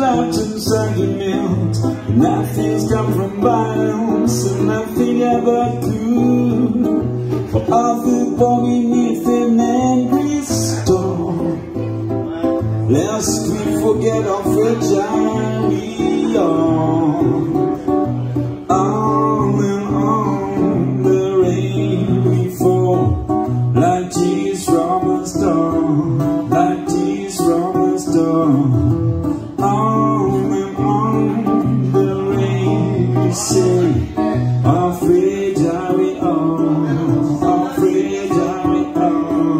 legends argument. Nothing's come from violence, and nothing ever could. For all the born beneath an angry storm, lest we forget how fragile we are. On and on the rain we fall, like tears from a storm, like tears from a storm. On and on the rain we say, afraid are we all, afraid are we all.